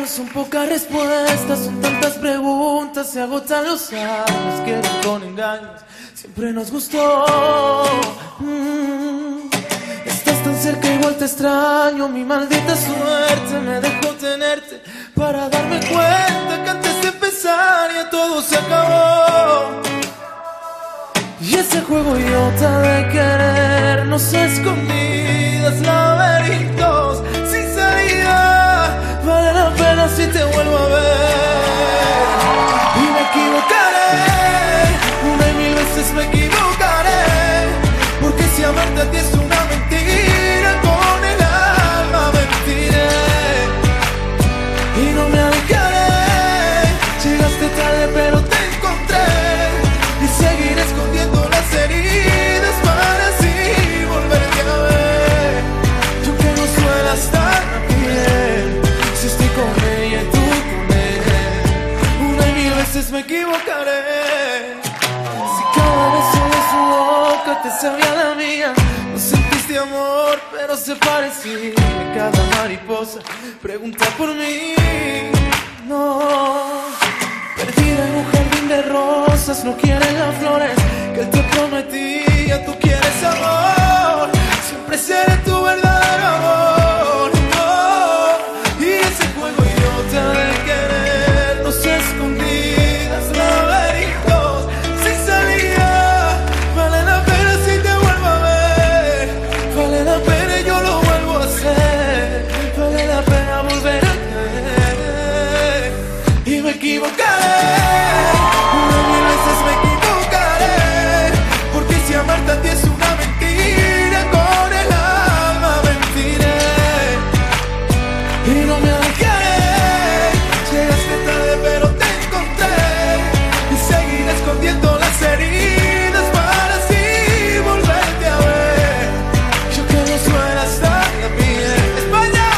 son pocas respuestas, son tantas preguntas, se agotan los años, quedan con engaños, siempre nos gustó. Estás tan cerca, igual te extraño, mi maldita suerte me dejó tenerte para darme cuenta que antes de empezar ya todo se acabó. Y ese juego idiota de querernos a escondidas, laberintos sin salida, vale la pena si te vuelvo a ver. Y me equivocaré, una y mil veces me equivocaré, porque si amarte a ti es una mentira, con el alma mentiré y no me alejaré. Llegaste tarde pero te encontré y seguiré escondiendo las heridas para así volverte a ver. Yo que no suelo estar bien, si estoy con ella y tú con él, una y mil veces me equivocaré. Si cada beso de su boca te sabía la mía, no sentiste amor pero se parecía. Cada mariposa pregunta por mí, no. Perdida en un jardín de rosas, no quieren las flores que él te prometía. Tú quieres amor, siempre seré tu verdadero amor. Oh, y ese juego idiota de querernos escondidas, laberintos sin salida, vale la pena si te vuelvo a ver, vale la pena y yo lo vuelvo a hacer, vale la pena volver a creer. Y me equivocaré, una mil veces me equivocaré, porque si amarte a ti es una mentira, con el alma mentiré y no me alejaré. Llegaste tarde pero te encontré y seguiré escondiendo las heridas para así volverte a ver. Yo que no suelo estar bien. España,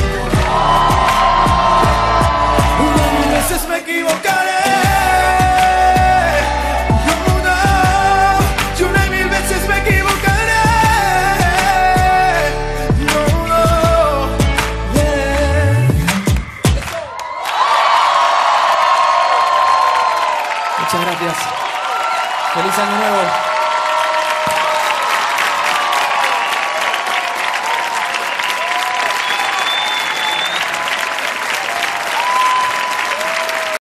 una mil veces me equivocaré. Muchas gracias. Feliz año nuevo.